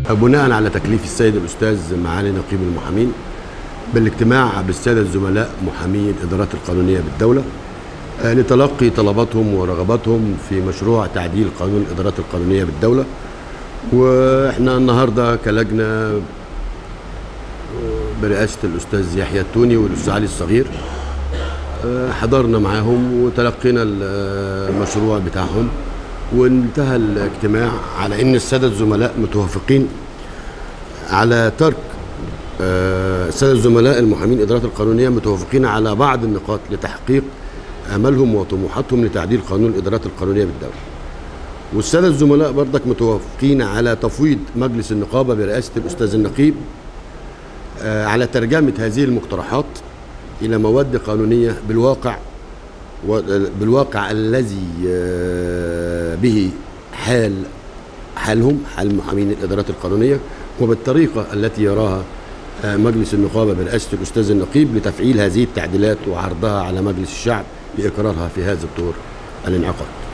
بناء على تكليف السيد الأستاذ معالي نقيب المحامين بالاجتماع بالسادة الزملاء محامي الإدارات القانونية بالدولة لتلقي طلباتهم ورغباتهم في مشروع تعديل قانون الإدارات القانونية بالدولة. وإحنا النهاردة كلجنة برئاسة الأستاذ يحيى التوني والأستاذ علي الصغير حضرنا معاهم وتلقينا المشروع بتاعهم، وانتهى الاجتماع على ان الساده الزملاء متوافقين على ترك الساده الزملاء المحامين الادارات القانونيه متوافقين على بعض النقاط لتحقيق املهم وطموحاتهم لتعديل قانون الادارات القانونيه بالدوله. والساده الزملاء برضك متوافقين على تفويض مجلس النقابه برئاسه الاستاذ النقيب على ترجمه هذه المقترحات الى مواد قانونيه بالواقع الذي به حالهم، حال محامين الإدارات القانونية، وبالطريقة التي يراها مجلس النقابة برئاسة الأستاذ النقيب لتفعيل هذه التعديلات وعرضها على مجلس الشعب لإقرارها في هذا الدور الانعقاد.